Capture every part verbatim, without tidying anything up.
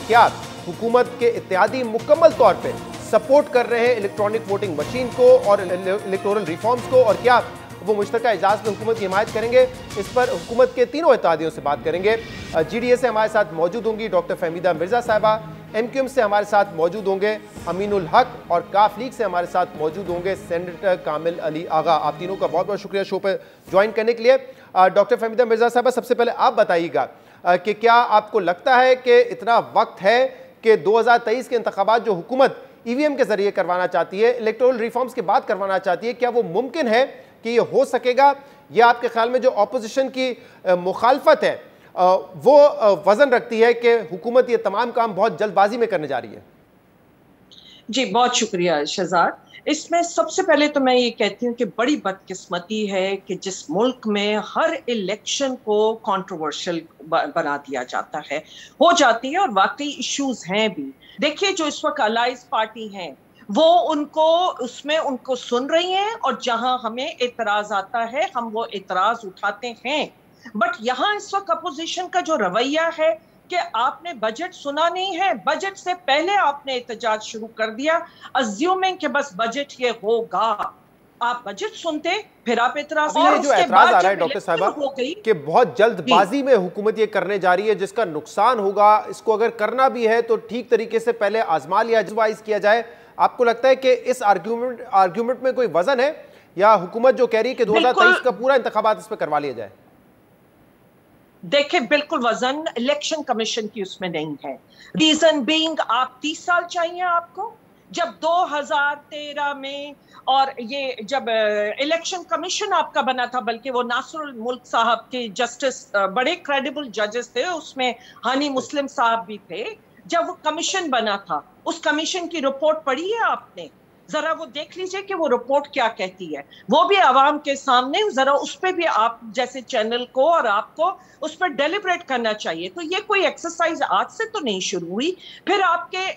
क्या हुकूमत के इत्तेहादी मुकम्मल तौर पे सपोर्ट कर रहे हैं इलेक्ट्रॉनिक वोटिंग मशीन को और इलेक्टोरल रिफॉर्म्स को, और क्या वो मुश्तरका इजलास में हुकूमत की हिमायत करेंगे? इस पर हुकूमत के तीनों इत्तेहादियों से बात करेंगे। जी डी ए से हमारे साथ मौजूद होंगी डॉक्टर फहमीदा मिर्जा साहिबा, एम क्यू एम से हमारे साथ मौजूद होंगे अमीनुल हक, और काफ लीग से हमारे साथ मौजूद होंगे सेनेटर कामिल अली आगा। आप तीनों का बहुत बहुत शुक्रिया शो पर ज्वाइन करने के लिए। डॉक्टर फहमीदा मिर्जा साहिबा, सबसे पहले आप बताइएगा कि क्या आपको लगता है कि इतना वक्त है कि दो हज़ार तेईस के इंतखाबात जो हुकूमत ई वी एम के जरिए करवाना चाहती है, इलेक्टोरल रिफॉर्म्स के बाद करवाना चाहती है, क्या वो मुमकिन है कि ये हो सकेगा? या आपके ख्याल में जो अपोजिशन की मुखालफत है वो वजन रखती है कि हुकूमत ये तमाम काम बहुत जल्दबाजी में करने जा रही है? जी बहुत शुक्रिया शहजाद। इसमें सबसे पहले तो मैं ये कहती हूँ कि बड़ी बदकिस्मती है कि जिस मुल्क में हर इलेक्शन को कंट्रोवर्शियल बना दिया जाता है, हो जाती है, और वाकई इश्यूज हैं भी। देखिए जो इस वक्त अलाइज पार्टी हैं वो उनको उसमें उनको सुन रही हैं, और जहां हमें एतराज आता है हम वो एतराज उठाते हैं। बट यहाँ इस वक्त अपोजिशन का जो रवैया है कि आपने बजट सुना नहीं है, बजट से पहले आपने एहतजाज शुरू कर दिया अज्यूमिंग कि बस बजट ये होगा। आप बजट सुनते फिर आप एतराज, और जो एतराज आ रहा है डॉक्टर साहिबा कि बहुत जल्दबाजी में हुकूमत ये करने जा रही है जिसका नुकसान होगा, इसको अगर करना भी है तो ठीक तरीके से पहले आजमा लिया जवाइज किया जाए। आपको लगता है कि इस आर्ग्यूमेंट आर्ग्यूमेंट में कोई वजन है, या हुकूमत जो कह रही है कि दो हज़ार तेईस का पूरा इंतखाबात इस पर करवा लिया जाए? देखिए बिल्कुल वजन इलेक्शन कमीशन की उसमें नहीं है। रीजन बीइंग आप तीस साल चाहिए आपको, जब दो हज़ार तेरह में और ये जब इलेक्शन कमीशन आपका बना था, बल्कि वो नासरुल मुल्क साहब के जस्टिस बड़े क्रेडिबल जजेस थे, उसमें हनी मुस्लिम साहब भी थे। जब वो कमीशन बना था उस कमीशन की रिपोर्ट पढ़ी है आपने? जरा वो देख लीजिए कि वो रिपोर्ट क्या कहती है, वो भी आवाम के सामने, जरा उस पर भी आप जैसे चैनल को और आपको उस पर डेलिब्रेट करना चाहिए। तो ये कोई एक्सरसाइज आज से तो नहीं शुरू हुई। फिर आपके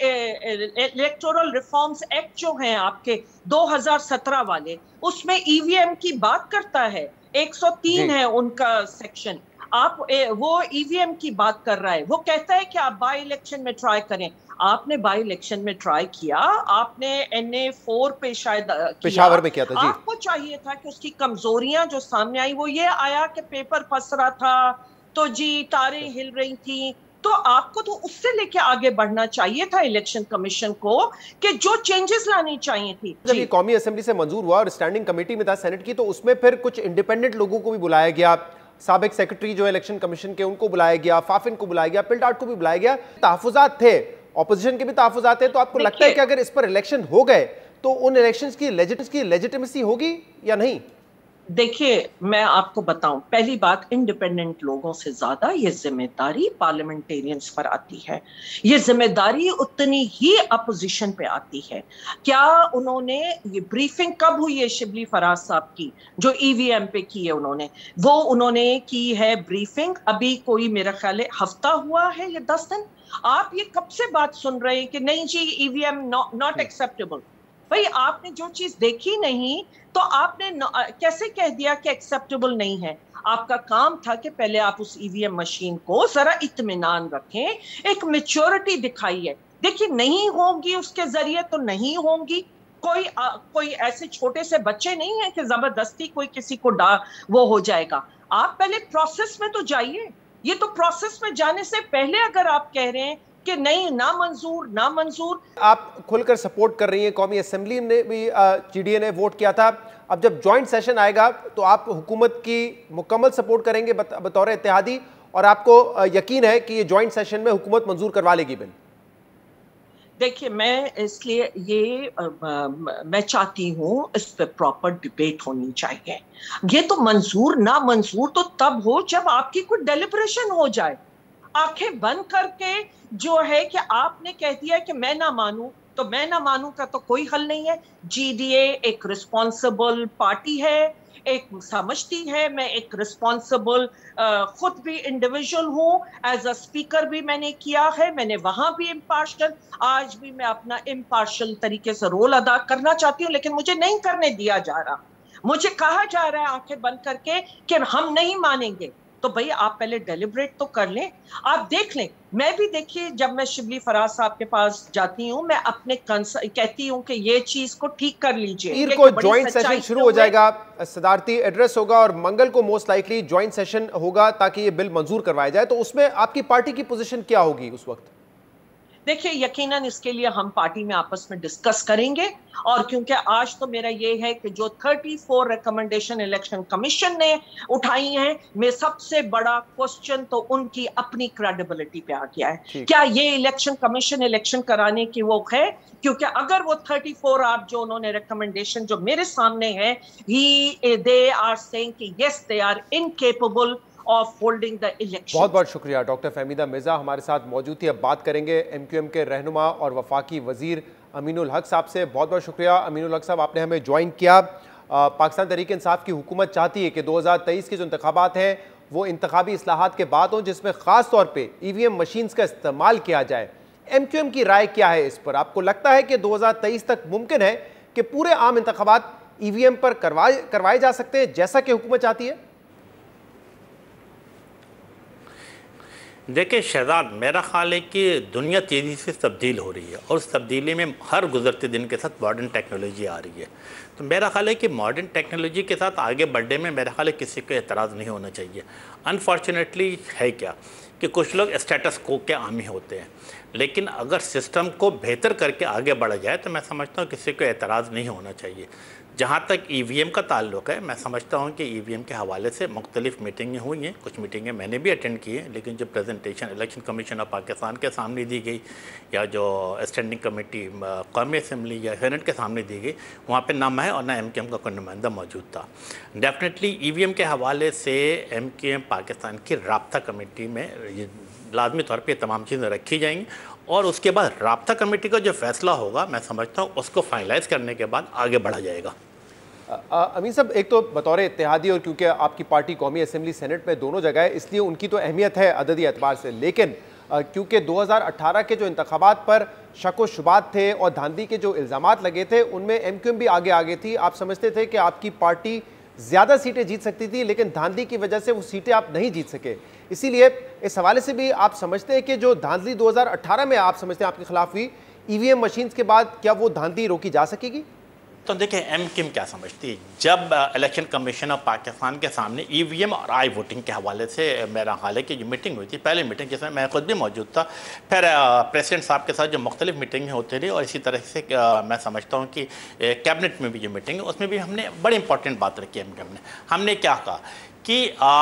इलेक्टोरल रिफॉर्म्स एक्ट जो हैं आपके दो हज़ार सत्रह वाले, उसमें ई वी एम की बात करता है, एक सौ तीन है उनका सेक्शन। आप ए, वो ई वी एम की बात कर रहा है, वो कहता है कि आप बाई इलेक्शन में ट्राई करें। आपने बाई इलेक्शन में ट्राई किया, आपने एन ए फोर पे शायद पेशावर में किया था। जी आपको चाहिए था कि उसकी कमजोरियां जो सामने आई वो ये आया कि पेपर फंस रहा था, तो जी तारें हिल रही थी, तो आपको तो उससे लेके आगे बढ़ना चाहिए था इलेक्शन कमीशन को कि जो चेंजेस लानी चाहिए थी। जब ये कौमी असेंबली से मंजूर हुआ और स्टैंडिंग कमेटी में था सेनेट की, तो उसमें फिर कुछ इंडिपेंडेंट लोगों को भी बुलाया गया, साबिक सेक्रेटरी जो इलेक्शन कमीशन के उनको बुलाया गया, फाफिन को बुलाया गया, पिल्डार्ट को भी बुलाया गया, तहफुजात थे, ऑपोजिशन के भी तहफुजात थे। तो आपको लगता है कि अगर इस पर इलेक्शन हो गए तो उन इलेक्शंस की लेजिटिमेसी होगी या नहीं? देखिए मैं आपको बताऊं, पहली बात, इंडिपेंडेंट लोगों से ज्यादा ये जिम्मेदारी पार्लियामेंटेरियंस पर आती है। ये जिम्मेदारी उतनी ही अपोजिशन पे आती है। क्या उन्होंने ये ब्रीफिंग कब हुई है शिबली फराज साहब की जो ई वी एम पे की है, उन्होंने वो उन्होंने की है ब्रीफिंग, अभी कोई मेरा ख्याल है हफ्ता हुआ है या दस दिन। आप ये कब से बात सुन रहे हैं कि नहीं जी E V M not acceptable? भाई आपने जो चीज देखी नहीं तो आपने कैसे कह दिया कि एक्सेप्टेबल नहीं है? आपका काम था कि पहले आप उस ई वी एम मशीन को जरा इत्मीनान रखें, एक मैच्योरिटी दिखाइए। देखिए नहीं होंगी उसके जरिए तो नहीं होंगी। कोई आ, कोई ऐसे छोटे से बच्चे नहीं है कि जबरदस्ती कोई किसी को डा वो हो जाएगा। आप पहले प्रोसेस में तो जाइए। ये तो प्रोसेस में जाने से पहले अगर आप कह रहे हैं कि नहीं ना मंजूर ना मंजूर। आप खुलकर सपोर्ट कर रही हैं, कौमी असेंबली ने भी जी डी ए ने वोट किया था, अब जब जॉइंट सेशन आएगा तो आप हुकूमत की मुकम्मल सपोर्ट करेंगे बतौर इत्तेहादी, और आपको यकीन है कि ये जॉइंट सेशन में हुकूमत मंजूर करवा लेगी बिल? देखिए मैं इसलिए ये आ, आ, मैं चाहती हूँ इस पे प्रॉपर डिबेट होनी चाहिए। ये तो मंजूर ना मंजूर तो तब हो जब आपकी कोई डेलिब्रेशन हो जाए। आंखें बंद करके जो है कि आपने कह दिया कि मैं ना मानूं तो मैं ना मानूं का तो कोई हल नहीं है। जी डी ए एक रिस्पॉन्सिबल पार्टी है, एक समझती है, मैं एक रिस्पॉन्सिबल खुद भी इंडिविजुअल हूँ, एज अ स्पीकर भी मैंने किया है, मैंने वहां भी इम्पार्शल, आज भी मैं अपना इम्पार्शल तरीके से रोल अदा करना चाहती हूँ, लेकिन मुझे नहीं करने दिया जा रहा। मुझे कहा जा रहा है आंखें बंद करके कि हम नहीं मानेंगे। तो भाई आप पहले डेलिब्रेट तो कर लें, आप देख लें। मैं भी देखिए, जब मैं शिबली फराज साहब के पास जाती हूँ, मैं अपने कहती हूँ कि ये चीज को ठीक कर लीजिए। पीर को ज्वाइंट सेशन शुरू हो जाएगा, सदारती एड्रेस होगा और मंगल को मोस्ट लाइकली ज्वाइंट सेशन होगा ताकि ये बिल मंजूर करवाया जाए। तो उसमें आपकी पार्टी की पोजीशन क्या होगी उस वक्त? देखिए, यकीनन इसके लिए हम पार्टी में आपस में डिस्कस करेंगे, और क्योंकि आज तो मेरा ये है कि जो चौंतीस रिकमेंडेशन इलेक्शन कमीशन ने उठाई हैं, में सबसे बड़ा क्वेश्चन तो उनकी अपनी क्रेडिबिलिटी पे आ गया है। क्या ये इलेक्शन कमीशन इलेक्शन कराने की वो है? क्योंकि अगर वो चौंतीस आप जो उन्होंने रिकमेंडेशन जो मेरे सामने है, ही दे आर सेइंग कि yes they are incapable of holding the election। बहुत बहुत शुक्रिया डॉक्टर फहमीदा मिर्जा हमारे साथ मौजूद थी। अब बात करेंगे एमक्यूएम के रहनुमा और वफाकी वजीर अमीनुल हक साहब से। बहुत बहुत शुक्रिया अमीनुल हक साहब, आपने हमें ज्वाइन किया। पाकिस्तान तहरीक इंसाफ की हुकूमत चाहती है कि दो हज़ार तेईस के जो इंतखाबात हैं वो इंतखाबी इस्लाहात के बाद हों, जिसमें ख़ास तौर पर ई वी एम मशीन्स का इस्तेमाल किया जाए। एमक्यूएम की राय क्या है इस पर? आपको लगता है कि दो हज़ार तेईस तक मुमकिन है कि पूरे आम इंतखाबात ई वी एम पर करवाए करवाए जा सकते हैं जैसा कि हुकूमत चाहती है? देखिए शहजाद, मेरा ख्याल है कि दुनिया तेज़ी से तब्दील हो रही है और उस तब्दीली में हर गुजरते दिन के साथ मॉडर्न टेक्नोलॉजी आ रही है। तो मेरा ख्याल है कि मॉडर्न टेक्नोलॉजी के साथ आगे बढ़ने में मेरा ख्याल है किसी को एतराज़ नहीं होना चाहिए। अनफॉर्चुनेटली है क्या कि कुछ लोग स्टेटस को के आमी होते हैं, लेकिन अगर सिस्टम को बेहतर करके आगे बढ़ा जाए तो मैं समझता हूँ किसी को एतराज़ नहीं होना चाहिए। जहाँ तक ई वी एम का ताल्लुक़ है, मैं समझता हूँ कि ई वी एम के हवाले से मुख्तलिफ़ मीटिंगें हुई हैं, कुछ मीटिंगें मैंने भी अटेंड की हैं, लेकिन जो presentation election commission of Pakistan के सामने दी गई या जो स्टैंडिंग कमेटी कौमी असम्बली या सेनेट के सामने दी गई, वहाँ पर ना मैं और ना एम के एम का कोई नुमाइंदा मौजूद था। डेफिनेटली ई वी एम के हवाले से एम के एम पाकिस्तान की राब्ता कमेटी में लाजमी तौर पर तमाम चीज़ें रखी जाएंगी और उसके बाद राब्ता कमेटी का जो फैसला होगा, मैं समझता हूँ उसको फाइनलाइज़ करने के बाद आगे बढ़ा जाएगा। अमीन साहब, एक तो बतौर इत्तेहादी और क्योंकि आपकी पार्टी कौमी असम्बली सेनेट में दोनों जगह है, इसलिए उनकी तो अहमियत है अददी एतबार से, लेकिन क्योंकि दो हज़ार अठारह के जो इंतखाबात पर शक व शुबात थे और धांधली के जो इल्ज़ामात लगे थे उनमें एम क्यू एम भी आगे आगे थी। आप समझते थे कि आपकी पार्टी ज़्यादा सीटें जीत सकती थी, लेकिन धांधली की वजह से वो सीटें आप नहीं जीत सके। इसीलिए इस हवाले से भी आप समझते हैं कि जो धांधली दो हज़ार अठारह में आप समझते हैं आपके खिलाफ हुई, ई वी एम मशीन्स के बाद क्या वो धांधली रोकी जा सकेगी? तो देखिए एम किम क्या समझती है, जब इलेक्शन कमीशन ऑफ पाकिस्तान के सामने ई वी एम और आई वोटिंग के हवाले से मेरा हाल है कि जो मीटिंग हुई थी, पहली मीटिंग जिसमें मैं खुद भी मौजूद था, फिर प्रेसिडेंट साहब के साथ जो मुख्तलिफ मीटिंगें होती रही और इसी तरह से मैं समझता हूँ कि कैबिनेट में भी जो मीटिंग है उसमें भी हमने बड़ी इंपॉर्टेंट बात रखी एम किम ने। हमने क्या कहा कि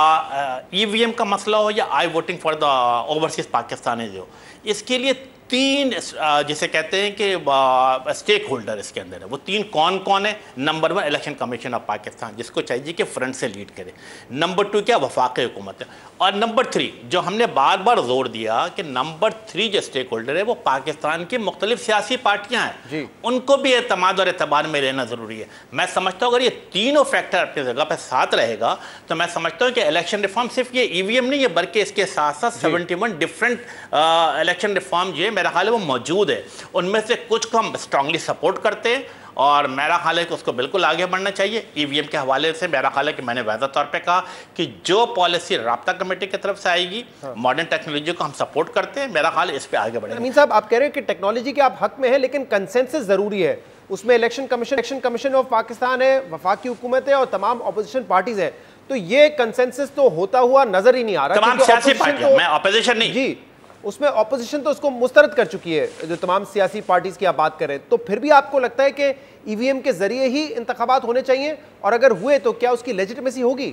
ई वी एम का मसला हो या I voting for the overseas Pakistani जो, इसके लिए तीन जिसे कहते हैं कि स्टेक होल्डर इसके अंदर है। वो तीन कौन कौन है? Number one election commission of Pakistan, जिसको चाहिए कि फ्रंट से लीड करे। नंबर टू क्या? वफाकी हुकूमत है। और नंबर थ्री जो हमने बार बार जोर दिया कि नंबर थ्री जो स्टेक होल्डर है वो पाकिस्तान की मुख्तलिफ सियासी पार्टियां हैं, उनको भी एतमाद और एतबार में रहना ज़रूरी है। मैं समझता हूँ अगर ये तीनों फैक्टर अपनी जगह पर साथ रहेगा तो मैं समझता हूँ कि इलेक्शन रिफॉर्म सिर्फ ये ई वी एम नहीं है बल्कि इसके साथ साथ seventy one different election reform जो है मेरा ख्याल है वो मौजूद है। उनमें से कुछ को हम स्ट्रांगली सपोर्ट करते हैं और मेरा ख्याल है कि उसको बिल्कुल आगे बढ़ना चाहिए। ई वी एम के हवाले से मेरा ख्याल है कि मैंने वाज़ेह तौर पे कहा कि जो पॉलिसी राब्ता कमेटी की तरफ से आएगी, मॉडर्न टेक्नोलॉजी को हम सपोर्ट करते हैं, मेरा ख्याल है इस पे आगे बढ़ेंगे। अमीन साहब, आप कह रहे हैं कि टेक्नोलॉजी के आप हक में हैं, लेकिन कंसेंसस ज़रूरी है। उसमें election commission election commission of Pakistan है, वफाकी हुकूमत है और तमाम अपोजिशन पार्टीज है। तो ये कंसेंसस तो होता हुआ नजर ही नहीं आ रहा। तमाम सियासी पार्टियां, मैं अपोजिशन नहीं जी, उसमें ऑपोजिशन तो उसको मुस्तरद कर चुकी है, जो तमाम सियासी पार्टीज की आप बात करें। तो फिर भी आपको लगता है कि ई वी एम के जरिए ही इंतखाबात होने चाहिए, और अगर हुए तो क्या उसकी लेजिटिमेसी होगी?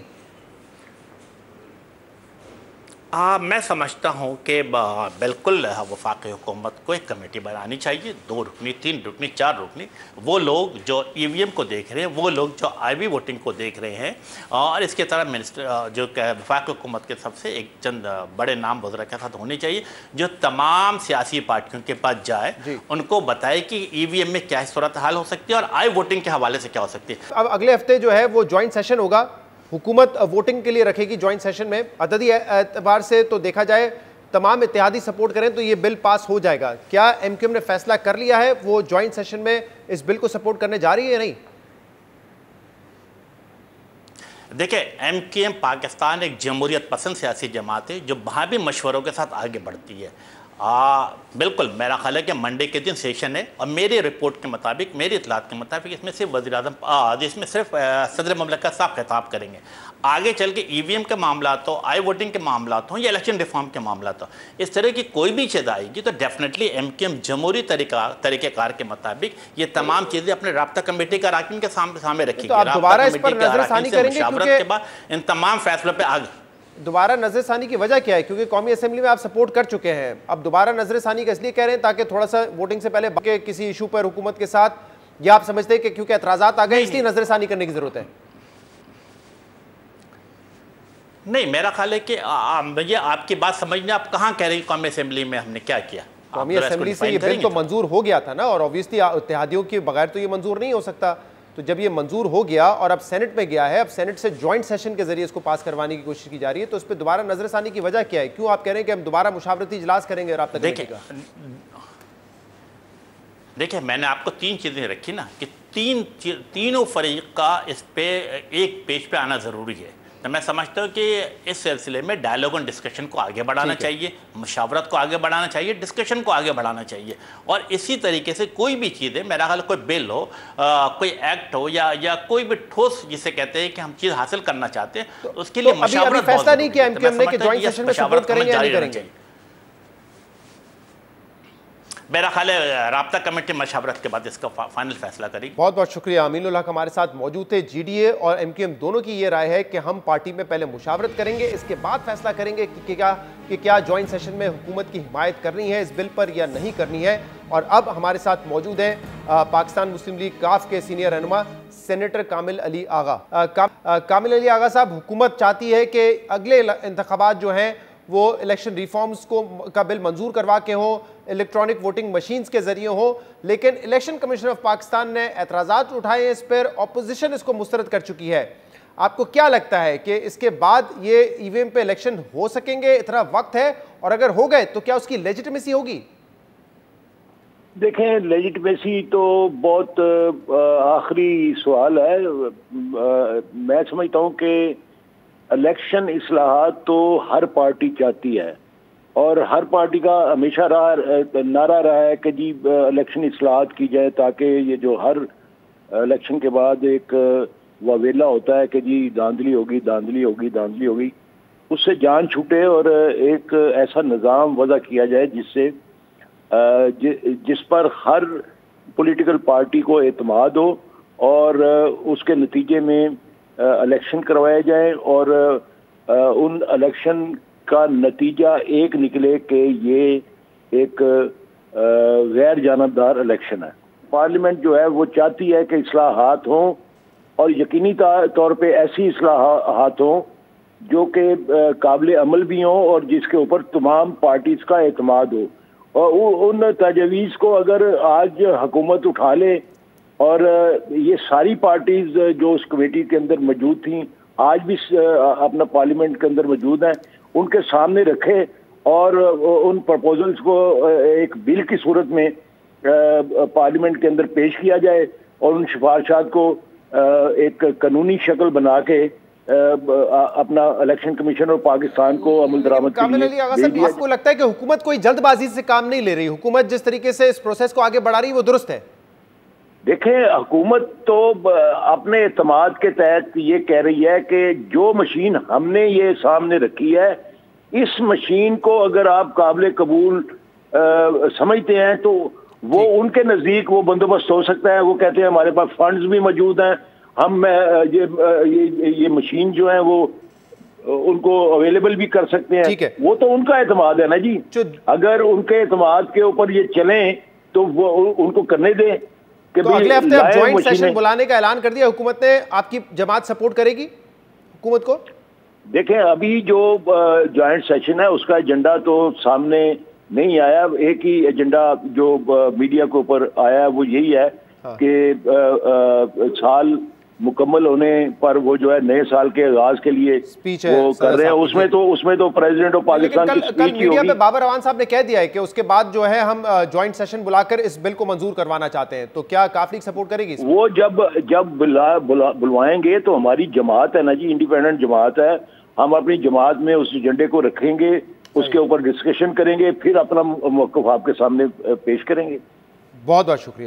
आ, मैं समझता हूँ कि बिल्कुल वफाकी हुकूमत को एक कमेटी बनानी चाहिए, दो रुकनी, तीन रुकनी, चार रुकनी। वो लोग जो ई वी एम को देख रहे हैं, वो लोग जो आई वी वोटिंग को देख रहे हैं, और इसके तरह मिनिस्टर जो वफाकी हुकूमत के सबसे एक चंद बड़े नाम बुजुर्ग के साथ होने चाहिए, जो तमाम सियासी पार्टियों के पास जाए, उनको बताए कि ई वी एम में क्या सूरत हाल हो सकती है और आई वोटिंग के हवाले से क्या हो सकती है। अब अगले हफ्ते जो है वो ज्वाइंट सेशन होगा, हुकूमत वोटिंग के लिए रखेगी ज्वाइंट सेशन में। अददी एतबार से तो देखा जाए तमाम इत्तेहादी सपोर्ट करें तो ये बिल पास हो जाएगा। क्या एम क्यू एम ने फैसला कर लिया है वो ज्वाइंट सेशन में इस बिल को सपोर्ट करने जा रही है या नहीं? देखिए, एम क्यू एम पाकिस्तान एक जमहूरियत पसंद सियासी जमात है जो वहाँ भी मशवरों के साथ आगे बढ़ती है। आ, बिल्कुल मेरा ख्याल है कि मंडे के दिन सेशन है और मेरी रिपोर्ट के मुताबिक, मेरी इतलात के मुताबिक इसमें सिर्फ वज़ीर आज़म इसमें सिर्फ सदर ममलकत साहब खिताब करेंगे। आगे चल के ई वी एम के मामला हो, आई वोटिंग के मामला हो या इलेक्शन रिफॉर्म के मामला हो, इस तरह की कोई भी चीज़ आएगी तो डेफिनेटली एम क्यू एम जमहूरी तरीका तरीक़ेकार के मुताबिक ये तमाम चीज़ें अपने राब्ता कमेटी का अरकान के सामने सामने रखेगी। तो आप दोबारा इस पर नजरसानी करेंगे के बाद इन तमाम फैसलों पर आगे दोबारा नजरसानी की वजह क्या है? क्योंकि कौमी असेंबली में आप सपोर्ट कर चुके हैं, अब दोबारा नजरसानी का इसलिए कह रहे हैं ताकि थोड़ा सा वोटिंग से पहले के किसी इशू पर हुकूमत के साथ, या आप समझते हैं कि क्योंकि एतराजात आ गए इसलिए नजरसानी करने की जरूरत है? नहीं, मेरा ख्याल है कि ये आपकी बात समझने आप कहाँ कह रही हैं कौमी असेंबली में हमने क्या किया? कौमी असेंबली से ये बिल तो मंजूर हो गया था ना, और ऑब्वियसली इत्तेहादियों के बगैर तो ये मंजूर नहीं हो सकता। तो जब ये मंजूर हो गया और अब सेनेट में गया है, अब सेनेट से जॉइंट सेशन के जरिए इसको पास करवाने की कोशिश की जा रही है, तो उस पर दोबारा नजरसानी की वजह क्या है? क्यों आप कह रहे हैं कि हम दोबारा मुशावरती इजलास करेंगे राब्ता कमेटी का? देखिए, मैंने आपको तीन चीज़ें रखी ना कि तीन तीनों फरीक का इस पे एक पेज पे आना ज़रूरी है। तो मैं समझता हूँ कि इस सिलसिले में डायलॉग और डिस्कशन को आगे बढ़ाना चाहिए, मुशावरत को आगे बढ़ाना चाहिए, डिस्कशन को आगे बढ़ाना चाहिए। और इसी तरीके से कोई भी चीज़ है, मेरा ख्याल कोई बिल हो, आ, कोई एक्ट हो या या कोई भी ठोस जिसे कहते हैं कि हम चीज़ हासिल करना चाहते हैं, तो उसके लिए मुशावरत फैसला नहीं किया एमक्यूएम ने कि जॉइंट सेशन में सपोर्ट करेंगे या नहीं करेंगे। मेरा ख्याल है राब्ता कमेटी मशावरत के बाद इसका फाइनल फैसला करेगी। बहुत बहुत शुक्रिया। अमीनुल हक हमारे साथ मौजूद थे। जी डी ए और एम क्यू एम दोनों की ये राय है कि हम पार्टी में पहले मुशावरत करेंगे, इसके बाद फैसला करेंगे कि क्या कि क्या जॉइंट सेशन में हुकूमत की हिमायत करनी है इस बिल पर या नहीं करनी है। और अब हमारे साथ मौजूद हैं पाकिस्तान मुस्लिम लीग काफ के सीनियर रहनुमा सेनेटर कामिल अली आगा। का, कामिल अली आगा साहब, हुकूमत चाहती है कि अगले इंतखाबात जो हैं वो इलेक्शन रिफॉर्म्स को का बिल मंजूर करवा के हो, इलेक्ट्रॉनिक वोटिंग मशीन्स के जरिए हो, लेकिन इलेक्शन कमीशन ऑफ पाकिस्तान ने एतराज़ात उठाए इस पर, ऑपोजिशन इसको मुस्तरद कर चुकी है। आपको क्या लगता है कि इसके बाद ये ईवीएम पे इलेक्शन हो सकेंगे? इतना वक्त है, और अगर हो गए तो क्या उसकी लेजिटिमेसी होगी? देखें, लेजिटिमेसी तो बहुत आखिरी सवाल है। मैं समझता हूँ कि इलेक्शन इस्लाहात तो हर पार्टी चाहती है, और हर पार्टी का हमेशा रहा नारा रहा है कि जी इलेक्शन इस्लाहात की जाए, ताकि ये जो हर इलेक्शन के बाद एक वावेला होता है कि जी धांधली होगी धांधली होगी धांधली होगी, उससे जान छूटे और एक ऐसा निज़ाम वज़ा किया जाए जिससे जिस पर हर पॉलिटिकल पार्टी को एतमाद हो और उसके नतीजे में इलेक्शन करवाए जाए, और उन इलेक्शन का नतीजा एक निकले कि ये एक गैर जानिबदार इलेक्शन है। पार्लियामेंट जो है वो चाहती है कि इस्लाहात हों, और यकीनी तौर पे ऐसी इस्लाहात हों जो कि काबिल अमल भी हों और जिसके ऊपर तमाम पार्टीज़ का एतमाद हो। और उन तजवीज़ को अगर आज हुकूमत उठा ले, और ये सारी पार्टीज जो उस कमेटी के अंदर मौजूद थी, आज भी अपना पार्लियामेंट के अंदर मौजूद हैं, उनके सामने रखे और उन प्रपोजल्स को एक बिल की सूरत में पार्लियामेंट के अंदर पेश किया जाए, और उन सिफारिशात को एक कानूनी शक्ल बना के अपना इलेक्शन कमीशन और पाकिस्तान को अमल दरामद के लिए। आपको लगता है कि हुकूमत कोई जल्दबाजी से काम नहीं ले रही? हुकूमत जिस तरीके से इस प्रोसेस को आगे बढ़ा रही है वो दुरुस्त है? देखें, हुकूमत तो अपने एतमाद के तहत ये कह रही है कि जो मशीन हमने ये सामने रखी है, इस मशीन को अगर आप काबिल कबूल समझते हैं तो वो उनके नज़दीक वो बंदोबस्त हो सकता है। वो कहते हैं हमारे पास फंड्स भी मौजूद हैं, हम ये ये, ये मशीन जो है वो उनको अवेलेबल भी कर सकते हैं। ठीक है, वो तो उनका एतमाद है ना जी। अगर उनके एतमाद के ऊपर ये चलें तो वो उनको करने दें। तो अगले हफ्ते अब जॉइंट सेशन बुलाने का ऐलान कर दिया हुकूमत ने, आपकी जमात सपोर्ट करेगी हुकूमत को? देखें, अभी जो जॉइंट सेशन है उसका एजेंडा तो सामने नहीं आया। एक ही एजेंडा जो मीडिया के ऊपर आया वो यही है हाँ। कि साल मुकम्मल होने पर वो जो है नए साल के आगाज के लिए स्पीच वो कर रहे हैं, उसमें तो उसमें तो प्रेसिडेंट ऑफ पाकिस्तान कल, की कल स्पीच ही मीडिया होगी। पे बाबर अवान साहब ने कह दिया है कि उसके बाद जो है हम ज्वाइंट सेशन बुलाकर इस बिल को मंजूर करवाना चाहते हैं, तो क्या काफ लीग सपोर्ट करेगी इसमें? वो जब जब बुला, बुला, बुलवाएंगे तो हमारी जमात है ना जी, इंडिपेंडेंट जमात है, हम अपनी जमात में उस एजेंडे को रखेंगे, उसके ऊपर डिस्कशन करेंगे, फिर अपना मौक़िफ़ आपके सामने पेश करेंगे। बहुत बहुत शुक्रिया।